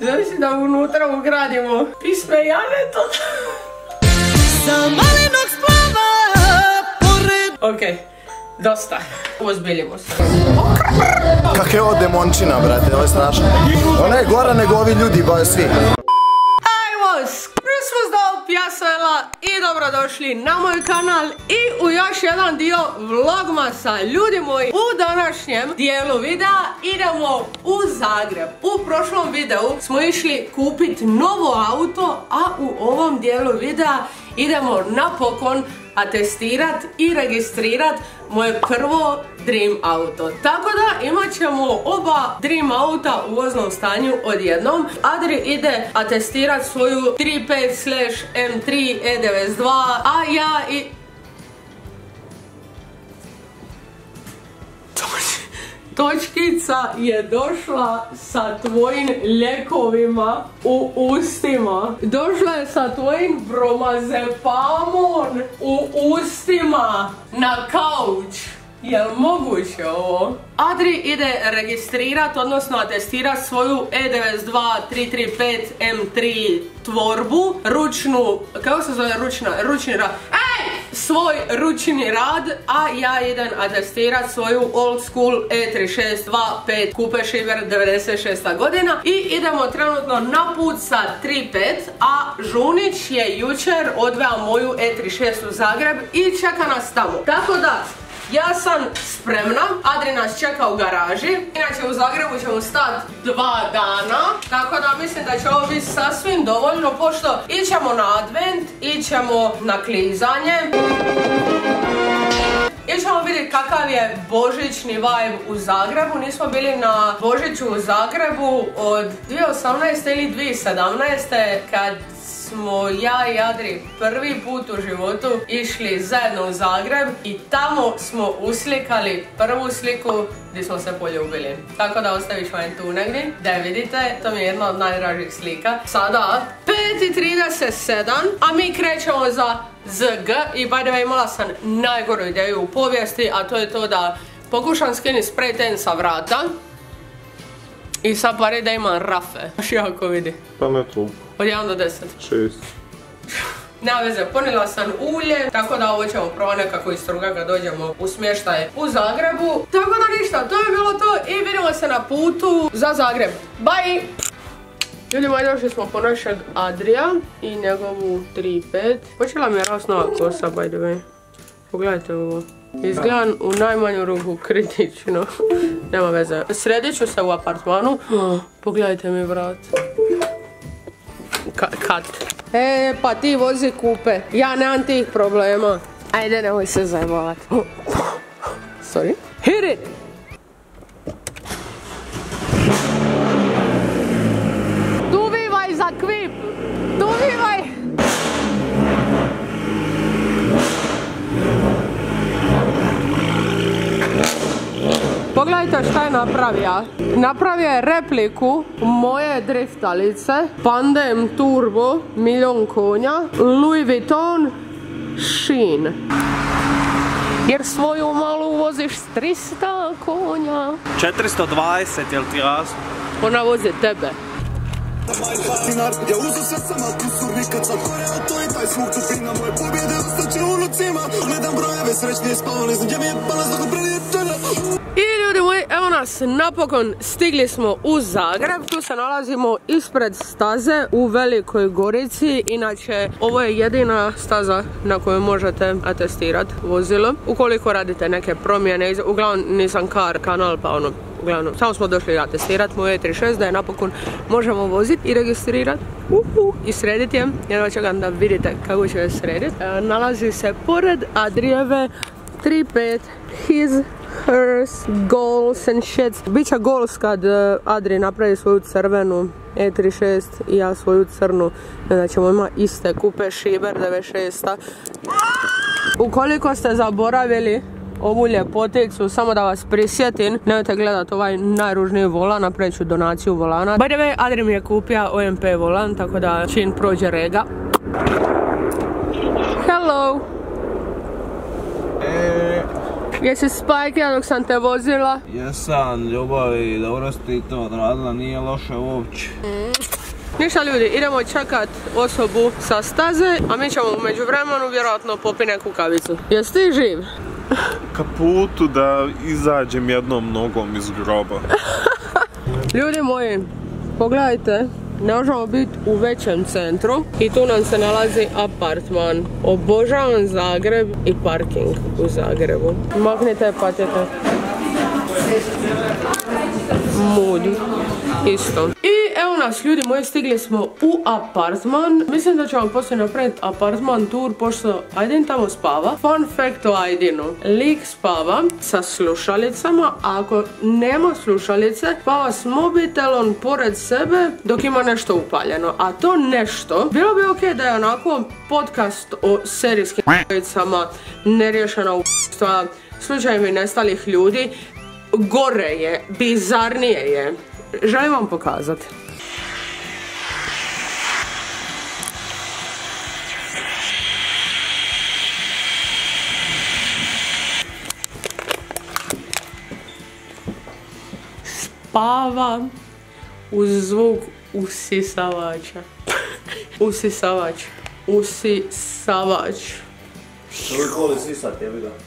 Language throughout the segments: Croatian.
Znači da unutra ugradimo pisme Janeta. Sa malenog splava pored... Okej, dosta. Ozbiljimo se. Kak je ovo demončina, brate, ovo je strašno. Ona je gora nego ovi ljudi, boje svi. Ajmo, Christmas Dope, ja sam Ela i dobrodošli na moj kanal i u još jedan dio vlogmasa. Ljudi moji, u današnjem dijelu videa idemo u Zagreb. U prošlom videu smo išli kupiti novo auto, a u ovom dijelu videa idemo napokon atestirat i registrirat moje prvo dream auto. Tako da imat ćemo oba dream auta u voznom stanju odjednom. Adri ide atestirat svoju 35/M3 E92, a ja i... Točkica je došla sa tvojim ljekovima u ustima. Došla je sa tvojim bromazepamom u ustima na kauč. Jel moguće ovo? Adri ide registrirat, odnosno atestirat svoju E92 335 M3 tvorbu, ručnu, kako se zove ručni rad? Svoj ručni rad, a ja idem atestirat svoju old school E36 2.5 Coupe Šiber 96. godina i idemo trenutno na put sa 3.5, a Žunić je jučer odveo moju E36 u Zagreb i čeka nas tamo. Tako da, ja sam spremna, Adri nas čeka u garaži, inače u Zagrebu ćemo stati 2 dana, tako da mislim da će ovo biti sasvim dovoljno, pošto ićemo na advent, ićemo na klizanje, ićemo vidjeti kakav je božićni vibe u Zagrebu. Nismo bili na Božiću u Zagrebu od 2018. ili 2017. kad smo ja i Adri prvi put u životu išli zajedno u Zagreb i tamo smo uslikali prvu sliku gdje smo se poljubili. Tako da ostavit ću vam tu negdje da je vidite, to mi je jedna od najdražih slika. Sada 5:37, a mi krećemo za ZG i by the way imala sam najgoru ideju u povijesti, a to je to da pokušam skinuti spray tan sa vrata i sad pari da imam rafe. Baš jako vidi. Pa ne tu. Od 1 do 10. 6. Nema veze, ponijela sam ulje, tako da ovo ćemo prvo nekako istruga kad dođemo u smještaj u Zagrebu. Tako da ništa, to je bilo to i vidimo se na putu za Zagreb. Bye! Ljudi moji, došli smo po našeg Adrija i njegovu 3.5. Počela mi je rast nova kosa, by the way. Pogledajte ovo. Izgledam u najmanju ruku kritično. Nema veze. Sredit ću se u apartmanu. Pogledajte mi vrat. Kat. Pa ti vozi Coupe. Ja nemam tih problema. Ajde, nemoj se zajebovat. Sorry. Hit it! Duvivaj za kvip! Duvivaj! Pogledajte šta je napravio. Napravio je repliku moje driftalice Pandem Turbo, 1.000.000 konja, Louis Vuitton Sheen. Jer svoju malu voziš s 300 konja. 420, jel ti raz? Ona vozi tebe. Ja uzo sve sama kusur nikad sad gore, a to je taj smuk tupina moje pobjede ostaće u lucima. Gledam brojeve srećnije spavao, ne znam gdje mi je palas dok priljetena. I ljudi moji, evo nas napokon stigli smo u Zagreb. Tu se nalazimo ispred staze u Velikoj Gorici. Inače, ovo je jedina staza na kojoj možete atestirati vozilo. Ukoliko radite neke promjene, uglavnom nisam car kanal pa ono, uglavnom, samo smo došli atestirati moju E36 da je napokon možemo voziti i registrirati i srediti je. Jedno čekam da vidite kako će je srediti. Nalazi se pored Adrijeve 3.5 his, hers, goals and shit. Biće goals kad Adri napravi svoju crvenu E36 i ja svoju crnu. Da ćemo imati iste Coupe Šiber 96. Ukoliko ste zaboravili ovu ljepoticu, samo da vas prisjetim, nemojte gledati ovaj najružniji volan, napravit ću donaciju volana. By the way, Adri mi je kupio OMP volan, tako da čim prođe rega. Hello! Jesi spajkila dok sam te vozila? Jesam, ljubavi, dobro si ti to odradila, nije loše uopće. Ništa ljudi, idemo čekat osobu sa staze, a mi ćemo u međuvremenu vjerojatno popiti neku kavicu. Jesi ti živ? Ka putu da izađem jednom nogom iz groba. Ljudi moji, pogledajte, ne možemo biti u većem centru i tu nam se nalazi apartman. Obožavam Zagreb i parking u Zagrebu. Maknite patete. Mood. Isto. I evo nas ljudi moji, stigli smo u apartman. Mislim da ćemo poslije napraviti apartman tour pošto Aydin tamo spava. Fun fact o Aydinu. Lik spava sa slušalicama, a ako nema slušalice spava s mobitelom pored sebe dok ima nešto upaljeno. A to nešto bilo bi ok da je onako podcast o serijskim ubojicama, neriješena ubojstva, slučajevi nestalih ljudi. Gore je, bizarnije je. Želim vam pokazati. Spava uz zvuk usisavača. Usisavač. Usisavač. Čovjek voli sisat, jebi ga.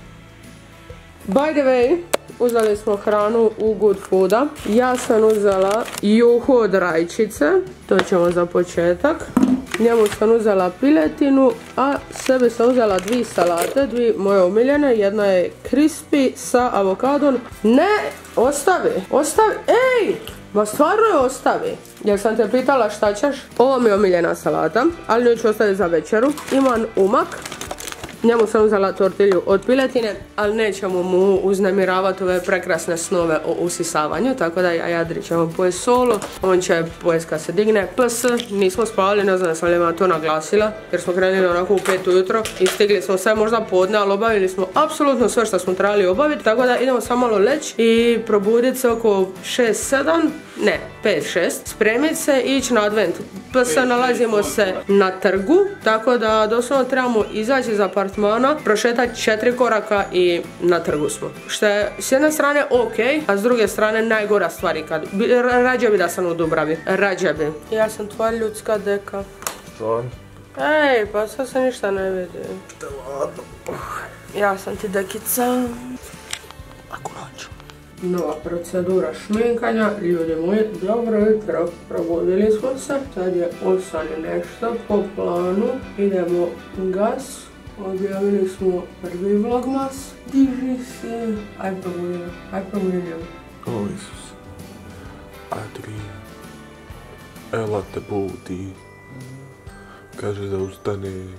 By the way, uzeli smo hranu u Good Fooda. Ja sam uzela juhu od rajčice, to ćemo za početak. Njemu sam uzela piletinu, a sebi sam uzela 2 salate, 2 moje omiljene. Jedna je crispy sa avokadom. Ne, ostavi, ostavi, ej! Ma stvarno je ostavi. Jer sam te pitala šta ćeš. Ovo mi je omiljena salata, ali nju ću ostaviti za večeru. Imam umak. Njemu sam uzela tortilju od piletine, ali nećemo mu uznemiravati ove prekrasne snove o usisavanju, tako da ja Jadri ćemo pojesti solo, on će pojesti kad se digne. PS, nismo spavali, ne znam sam li vam to naglasila, jer smo krenuli onako u 5 ujutro i stigli smo sve možda podne, ali obavili smo apsolutno sve što smo trebali obaviti, tako da idemo samo malo leći i probuditi se oko 6-7, ne, 5-6, spremiti se i ići na advent. PS, nalazimo se na trgu, tako da doslovno trebamo izaći iz apartmana, prošetati 4 koraka i na trgu smo. Što je s jedne strane ok, a s druge strane najgora stvari kad... Rađe bi da sam u Dubravi, rađe bi. Ja sam tvoja ljudska deka. Što? Ej, pa sad se ništa ne vidi. Ja sam ti dekica. Laku noć. Nova procedura šminkanja, ljudi moji, dobro jutro, probudili smo se, sad je 8 i nešto po planu, idemo gas, objavili smo prvi vlogmas, diži se, aj probudili. O Isus, Adri, Ela te budi, kaže da ustaneš.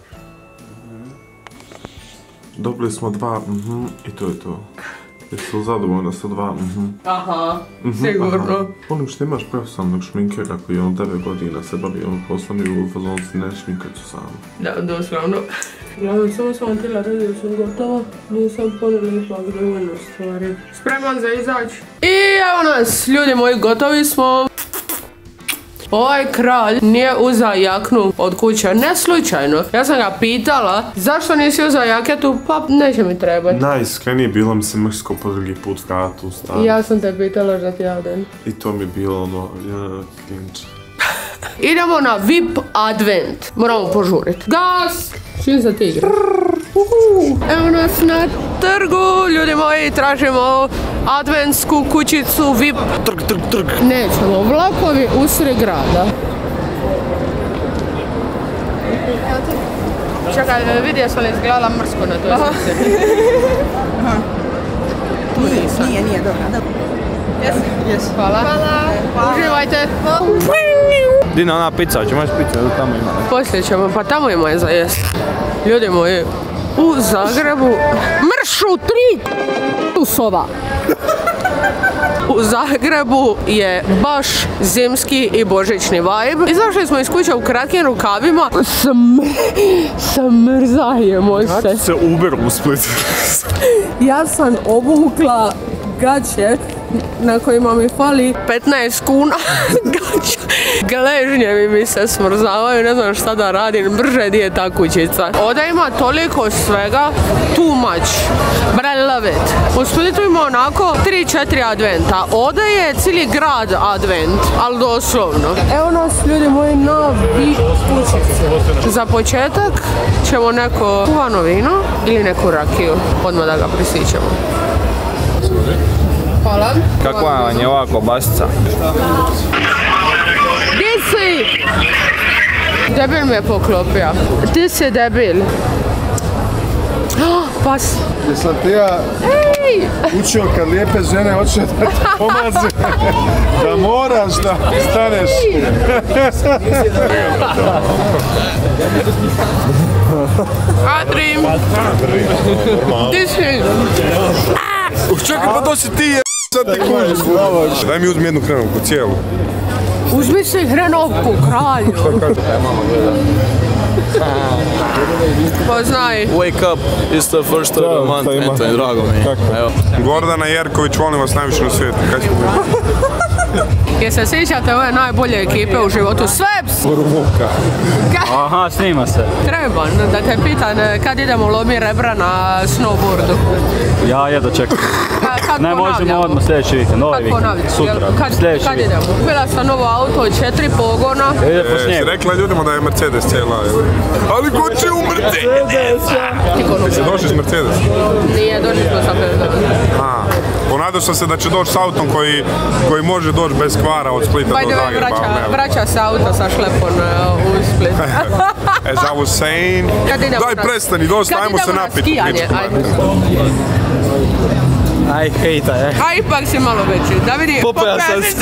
Dobili smo 2, i to je to. Jesi li zadovoljna sa 2? Aha, sigurno. Onim što imaš profesionalnog šminkera koji je on 9 godina se bavi on poslom i u fazonu si ne šminkat ću sam. Da, doslovno. Glavno, samo sam vam tijela reći da sam gotova, nisam poneli ipak dovoljno stvari. Spreman za izać. I evo nas, ljudi moji, gotovi smo. Ovaj kralj nije uzao jaknu od kuće, ne slučajno. Ja sam ga pitala, zašto nisi uzao jaketu, pa neće mi trebati. Najiskrenije bilo mi se mrsko po drugi put vratu u stan. Ja sam te pitala da ti javden. I to mi je bilo ono, klinč. Idemo na VIP advent. Moramo požuriti. Gas! Čim za tigre. Evo nas na trgu, ljudi moji, tražimo adventsku kućicu VIP. Trg. Nećemo, vlakovi usred grada. Čekaj, vidio sam li izgledala mrsko na toj slici. Nije, dobro. Yes. Hvala. Uživajte. Di na ona pizza, ćemo još pizza, tamo ima. Poslije ćemo, pa tamo ima je za jest. Ljudi moji, u Zagrebu mršu 3 sova. U Zagrebu je baš zimski i božićni vibe. Izašli smo iz kuće u kratkim rukavima. Smrzajemo se. Kako se Uber u Split? Ja sam obukla gaće na kojima mi fali 15 kuna. Gležnjevi mi se smrzavaju, ne znam šta da radim, brže di je ta kućica. Ovdje ima toliko svega, too much, but I love it. U Splitu ima onako 3-4 adventa, ovdje je cijeli grad advent, ali doslovno. Evo nas, ljudi moji, na kućici. Za početak ćemo neko kuvano vino ili neku rakiju, odmah da ga prisićemo. Hvala. Kakva vam je ova kobasica? Di si? Debil me je poklopio. Ti si debil. Pas. Jesam ti ja učio kad lijepe žene hoće da te pomaze, da moraš da staneš. Adri. Di si? Čekaj, pa to si ti je, sad ti kužiš. Daj mi uzmi jednu hrenovku, cijelu. Uzmi si hrenovku, kralju. Poznaj. Wake up, it's the first of the month, eto je drago mi. Gordana Jerković, volim vas najviše na svijetu. Jer se sjećate ove najbolje ekipe u životu? Sveps! Aha, snima se. Treba, da te pitan kad idemo lomi rebra na snowboardu. Ja jedno čekam. Ne, možemo odmah sljedeći vikend, ovaj vikend, sutra, sljedeći Kad vikend. idemo? Kupila sam novo auto od 4 pogona. Ide po snijegu. Si rekla ljudima da je Mercedes cijela, ali ko će u Mercedes? Jesi došli s Mercedes? Nije, došli smo sa Mercedes. Ponadao sam se da će doći s autom koji može doći bez kvara od Splita do Zagreba. Vraća se auto sa šlepom u Split. As I was saying, daj prestani, dosta, ajmo se napiti. Aj, hejta, A ipak si malo veći, da vidi. Popaja sam se.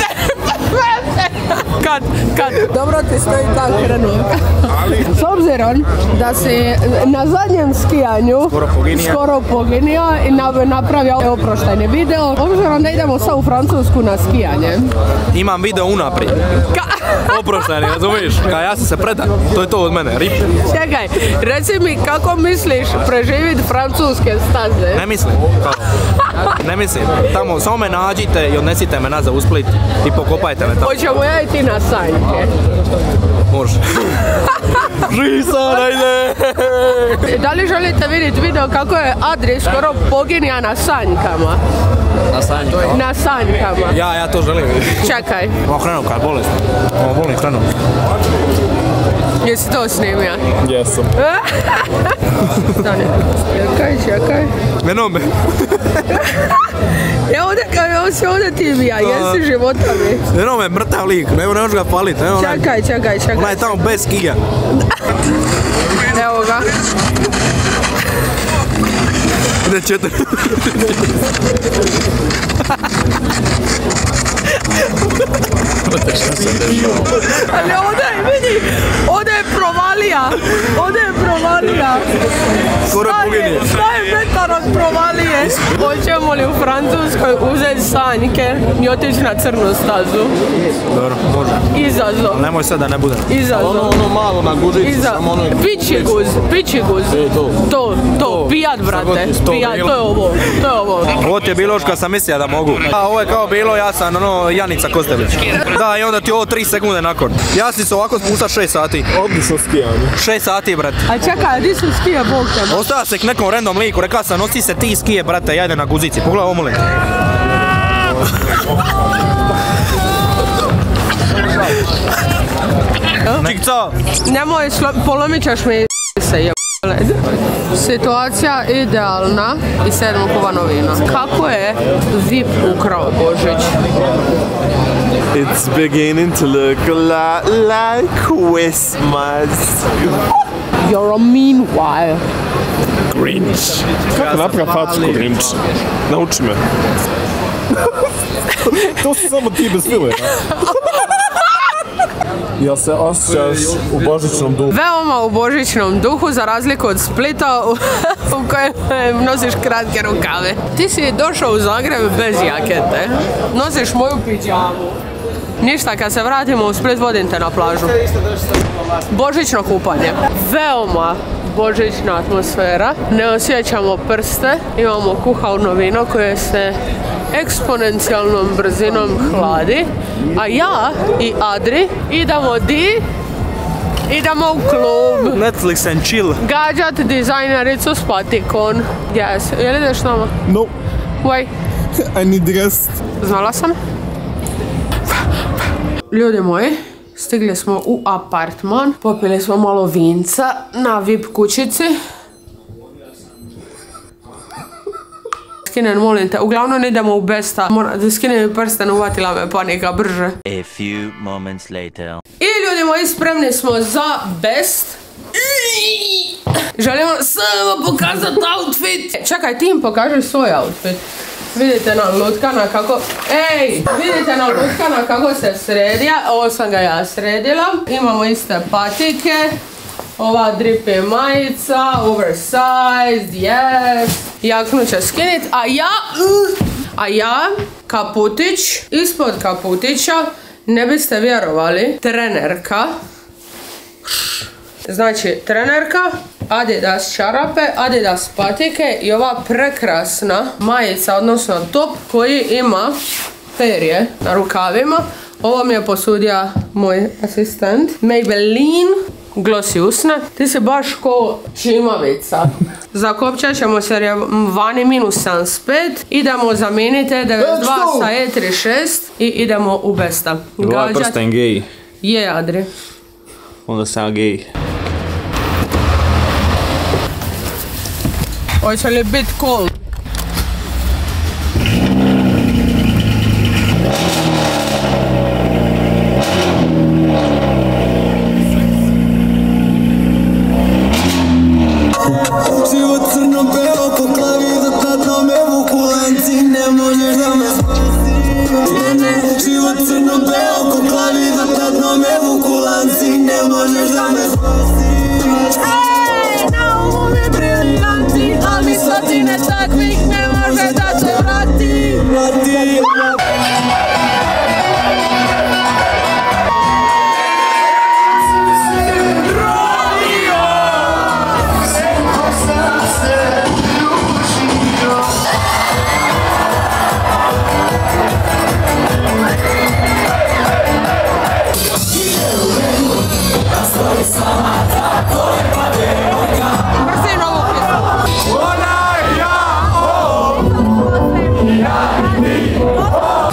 Kad? Dobro ti stoji ta hrenovka. S obzirom da si na zadnjem skijanju skoro poginio i napravio oproštajni video, obzirom da idemo sad u Francusku na skijanje. Imam video unaprijed. Oproštajni, razumiješ? Kaj ja sam se predan, to je to od mene, rip. Čekaj, reci mi kako misliš preživjeti francuske staze? Ne mislim, tamo samo me nađite i odnesite me nazad u Split i pokopajte me tamo. Hoćemo ja i ti na sanjke. Može. Žisa, najde! Da li želite vidjeti video kako je Adri skoro poginija na sanjkama? Na sanjkama? Na sanjkama. Ja to želim vidjeti. Čekaj. Ovo hrenovka je bolest. Ovo volim hrenovku. Jesi to snimio? Jesam. Stani. Čekaj. Eno me. Evo si ovdje ti mi, a jesi života mi. Eno me, mrtav lik, ne možeš ga palit. Čekaj. Ona je tamo bez skija. Evo ga. Ide 4. Ali ovdje, vidi, ovdje je provalija. Skoro poginije. Šta je metar od provalije? Hoćemo li u Francuskoj uzeti sanjke i otići na crnu stazu? Dobro, može. Izazov. Nemoj sad da ne bude. Izazov. Ono malo na gužici, samo ono... Pičiguz. To, pijat, brate. Pijat, to je ovo. Ovo ti je bilo još kad sam mislio da mogu. A ovo je kao bilo, ja sam Janica Kostelić. Da, i onda ti ovo 3 sekunde nakon. Ja si se ovako spustat 6 sati. Odlično skijanje. 6 sati, brate. A čekaj, di su skije, Bog te? Ostaja se k nekom random liku, rekao sam, nosi se ti skije, brate, ja idem na guzici. Pogledaj, omolim. Čikca! Nemoj, polomit ćeš mi se je. Situacija idealna i 7 kuvano vino. Kako je VIP ukrao Božić? It's beginning to look a lot like Christmas. You're a meanwhile. Grinch. Kako napravim facku Grinch? Nauči me. To su samo ti bez file. Jel se osjećaš u božićnom duhu? Veoma u božićnom duhu, za razliku od Splita u kojem nosiš kratke rukave. Ti si došao u Zagreb bez jakete. Nosiš moju pidžamu. Ništa, kad se vratimo u Split vodim te na plažu. Božićno kupanje. Veoma božićna atmosfera. Ne osjećamo prste. Imamo kuhano vino koje se eksponencijalnom brzinom hladi, a ja i Adri idemo u klub. Netflix and chill. Gađat dizajnericu s patikom. Yes. Jel ideš s nama? No, Why? I need rest. Znala sam. Ljudi moji, stigli smo u apartman. Popili smo malo vinca na VIP kućici. Skinen, molim te. Uglavnom idemo u Besta. Skinem mi prsten, uvatila me panika, brže. A few moments later. I ljudi moji, spremni smo za Best. Želimo samo pokazati outfit. Čekaj, ti im pokaži svoj outfit. Vidite na lutkana kako... Vidite na lutkana kako se sredija. Ovo sam ga ja sredila. Imamo iste patike. Ova drip je majica, oversized, yes. Jaknu će skinit, a ja, kaputić, ispod kaputića, ne biste vjerovali, trenerka. Znači, trenerka, Adidas čarape, Adidas patike i ova prekrasna majica, odnosno top koji ima perje na rukavima. Ovo mi je posudio moj asistent. Maybelline glossy usne. Ti si baš ko čimavica. Zakopčat ćemo se jer je vani -75. Idemo zamijeniti E92 sa E36 i idemo u Besta. Ovaj prsten gej. Je, Adri. Onda sam gej. Hoće li bit cool? Život crno-belo ko klavi za tatno me vuku lanci, ne možeš da me spasi. Život crno-belo ko klavi za tatno me vuku lanci, ne možeš da me spasi. Na umu mi briljanti, al mi stotine takvih ne može da se vrati. Brzino ovu pjesmu.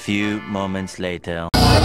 few moments later.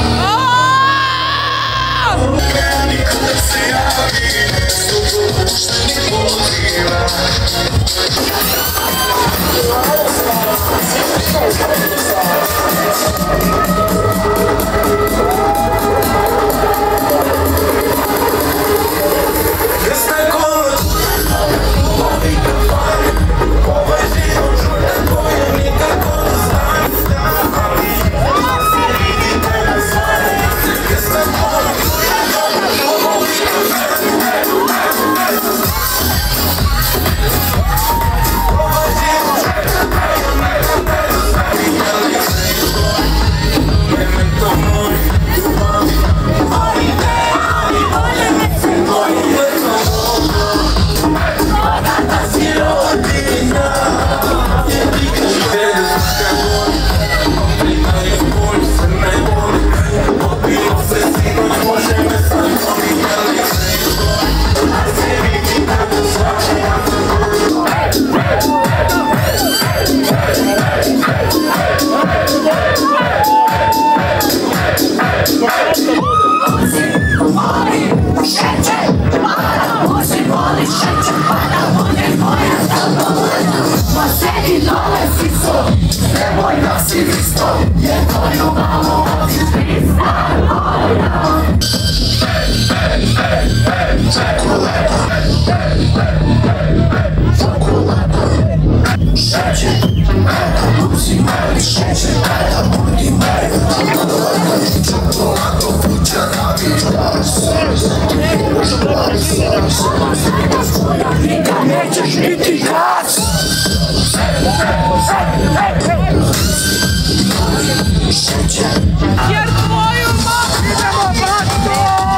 Jer tvoju mamu idemo brato!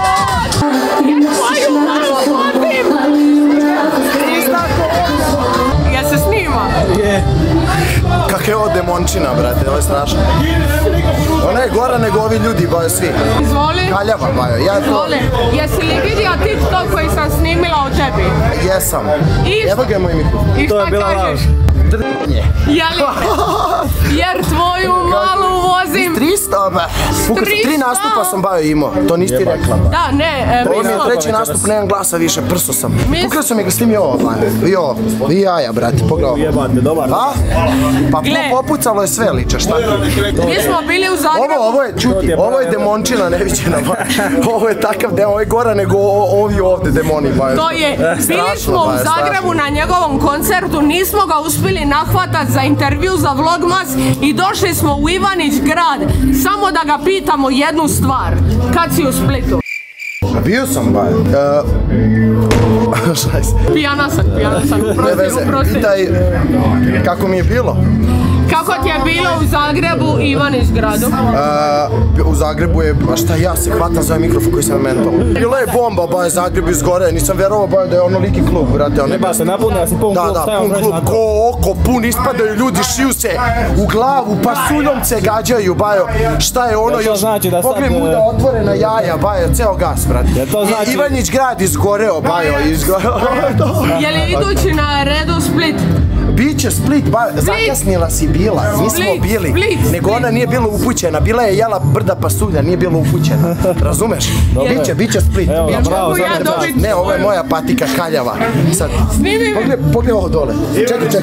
Jer tvoju mamu vodim! Jel se snima? Je. Kak je ovo demončina, brate, ovo je strašno. Ona je gora nego ovi ljudi, bajo svi. Izvoli. Kaljava, bajo. Izvoli. Jesi li vidio TikTok koji sam snimila o tebi? Jesam. Evo ga je moj mikrofon. I šta kažeš? Jer tvoju malu vozim 300, ba. 3 nastupa sam bajo imao, to nisi ti rekla. Da, ne, ovo mi je treći nastup, nemam glasa više, prso sam. Pogledao sam ga, snimi ovo, bane. I ovo, i jaja, brate, pogledao. Jebate, dobar. Pa popucalo je sve, liče, šta? Mi smo bili u Zagrebu. Ovo je, čuti, ovo je demončina neviđena, ba. Ovo je takav demon, ovo je gora nego ovi ovde demoni, bajo. To je, bili smo u Zagrebu na njegovom koncertu, nismo ga uspjeli nahvatati za intervju za Vlogmas i došli smo u Ivanić grad, samo da ga pitamo jednu stvar. Kad si u Splitu? Bio sam, bajo. Pijana sam, uprosti. Pitaj, kako mi je bilo? Kako ti je bilo u Zagrebu i Ivanić gradu? U Zagrebu je, a šta ja se hvatam za ovaj mikrofon koji sam mental. Bilo je bomba, ba je Zagreb izgore, nisam vjerovao ba da je onoliki klub, brate. Nema se napunio, si pun klub, da, pun klub, ko oko, pun, ispadaju ljudi, šiju se u glavu, pasuljomce gađaju, bajo. Šta je ono još, pogled muda otvorena jaja, bajo, ceo gas, brate. Ivanić grad izgoreo, bajo, izgoreo. Je li idući na redu Split? Biće Split, zakasnila si bila, nismo bili, nego ona nije bila upućena, bila je jela brda pasulja, nije bila upućena, razumeš? Biće Split. Ne, ovo je moja patika kaljava. Sad, pogledaj ovo dole, čekaj.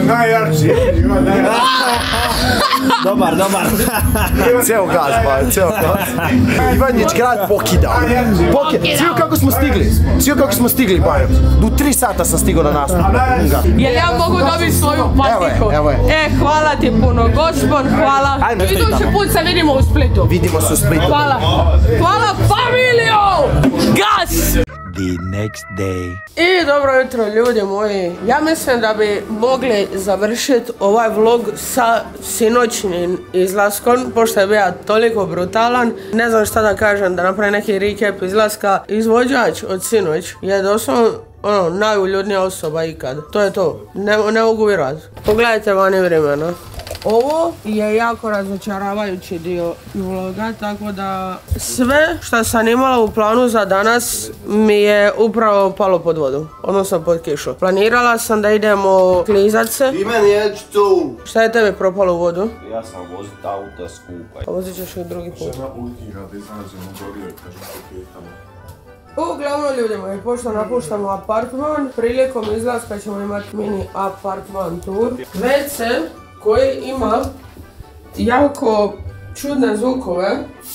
Dobar. Ceo gaz, ceo gaz. Ivanić grad pokidao. Svi kako smo stigli, bajo. U 3 sata sam stigao na nastup. Jel ja mogu dobiti svoju patiku? Evo je. Hvala ti puno, gospon, hvala. Idući put se vidimo u Splitu. Vidimo se u Splitu. Hvala familijo! Gas! The next day. I dobro jutro ljudi moji, ja mislim da bi mogli završiti ovaj vlog sa sinoćnim izlaskom, pošto je bio toliko brutalan. Ne znam šta da kažem, da napravim neki recap izlaska. Izvođač od sinoć je doslovno najuljudnija osoba ikad. To je to, ne mogu vjerovati. Pogledajte vani vremena. Ovo je jako razočaravajući dio vloga, tako da sve što sam imala u planu za danas mi je upravo palo pod vodu, odnosno pod kišu. Planirala sam da idemo klizat se. I meni je tu. Šta je tebi propalo u vodu? Ja sam vozit auta skupaj. A vozit ćeš i drugi put. Žena ultira da izađemo gorio i kažem se pitamo. Uglavnom ljudi moji, pošto napuštamo apartman, prilikom izlaska ćemo imati mini apartman tour. WC koji ima jako čudne zvukove.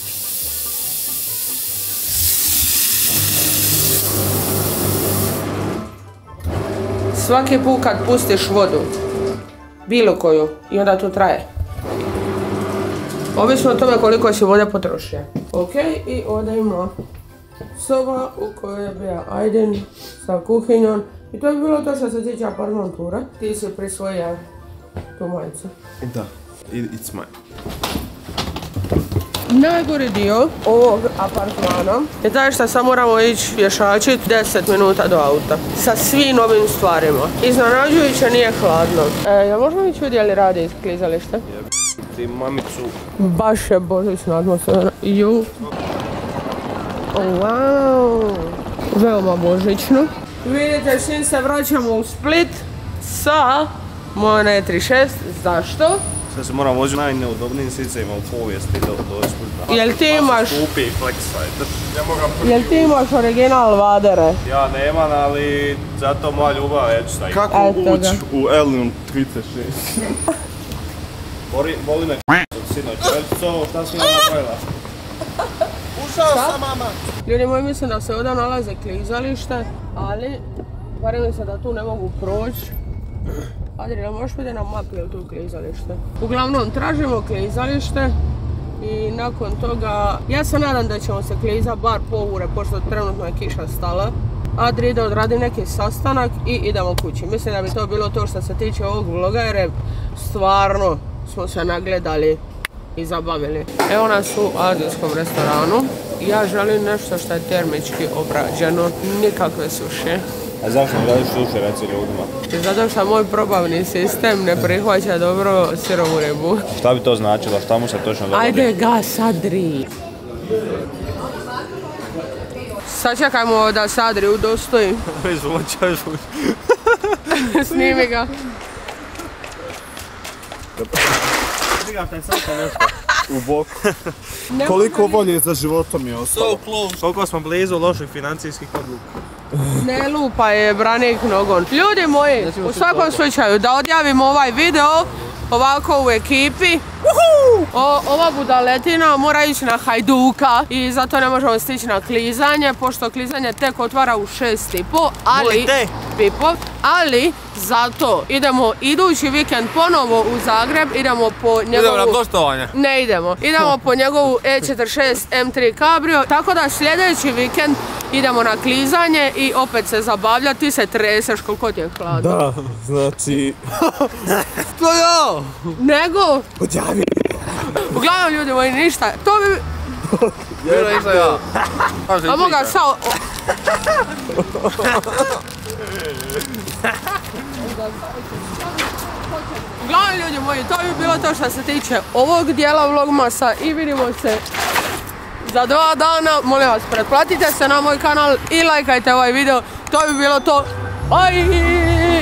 Svaki put kad pustiš vodu, bilo koju, i onda to traje. Ovisno o tome koliko si vode potrošio. Ok, i ovdje ima soba u kojoj je bio Aiden sa kuhinjom. I to je bilo to što se tiče apartman tura. Ti si prisvojio tu majicu. Da, it's mine. Najgori dio ovog apartmana je taj što sad moramo ići pješačit 10 minuta do auta. Sa svim novim stvarima. Iznenađujuće nije hladno. Jel možemo ići vidjeti je li radi iz klizalište? Ti mamicu. Baš je božićna atmosfera. Wow, veoma božićno. Vidite, s njim se vraćamo u Split sa Moja 36. Zašto? Sad se moram voziti najneudobnijim sicama u povijesti do Splita. Jel ti imaš... Skupi Flexside. Jel ti imaš original vadere? Ja nemam, ali zato moja ljubav je staviti. Kako ući u Elinu 36? Boli me sinoć, šta si ja napravila? Ušao sam, mama. Ljudi moji, mislim da se ovdje nalaze klizalište, ali barem mi se da tu ne mogu proći. Adriel, možeš vidjeti na mapi je tu klizalište? Uglavnom, tražimo klizalište i nakon toga, ja se nadam da ćemo se klizati bar pol ure, pošto trenutno je kiša stala. Adri ide odradi neki sastanak i idemo kući. Mislim da bi to bilo to što se tiče ovog vloga, jer je stvarno smo se nagledali i zabavili. Evo nas u azijskom restoranu. Ja želim nešto što je termički obrađeno, nikakve suše. A zašto ne radiš suše, reci ljudima? Zato što moj probavni sistem ne prihvaća dobro sirovu ribu. Šta bi to značilo? Šta mu se točno dogodi? Ajde ga, Adri. Sačekajmo da se Adri udostoji. Snimi ga. U boku. Koliko volje za životom mi je ostalo. Koliko smo blizu loših financijskih odluka. Ne lupa je branik nogon. Ljudi moji, u svakom slučaju da odjavimo ovaj video ovako u ekipi. Ova budaletina mora ići na Hajduka i zato ne možemo stići na klizanje, pošto klizanje tek otvara u 6:30, ali zato idemo idući vikend ponovo u Zagreb, idemo po njegovu... Idemo na gostovanje? Ne idemo, idemo po njegovu E46 M3 Cabrio, tako da sljedeći vikend idemo na klizanje i opet se zabavljati, ti se treseš koliko ti je hladno. Da, znači... To ja! Nego? Odjavi! Uglavnom ljudi moji, ništa, to bi... Bilo isto ja. Amo ga sao... Uglavnom ljudi moji, to bi bilo to što se tiče ovog dijela vlogmasa i vidimo se za 2 dana. Molim vas, pretplatite se na moj kanal i lajkajte ovaj video, to bi bilo to. Bye!